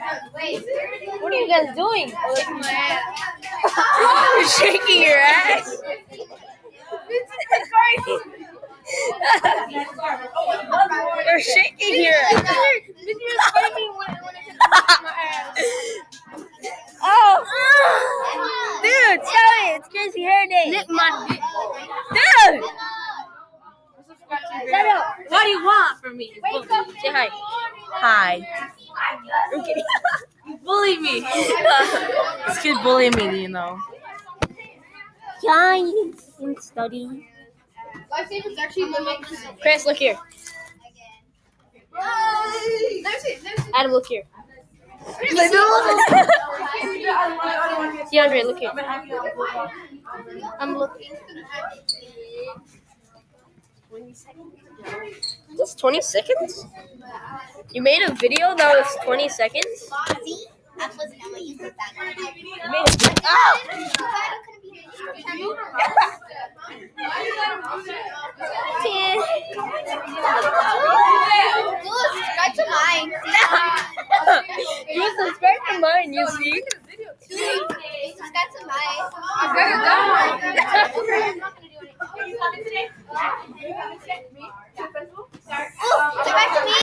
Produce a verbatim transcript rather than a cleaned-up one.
What are you guys doing? You're shaking your ass. You're shaking your ass. Oh, dude, tell me, it's Crazy Hair Day. Dude, shut up. What do you want from me? Say hi. Hi. I'm kidding. You bully me. This kid bullying me, you know. Giants and study. Lifesavers actually limit. Chris, look here. Adam, look here. DeAndre, look here. I'm looking. Just twenty seconds? You made a video that was twenty seconds? See? That was not what you said that. You made a video. Oh! Do subscribe to mine. You subscribe to mine, you see? Subscribe to mine. I'm Subscribe to me.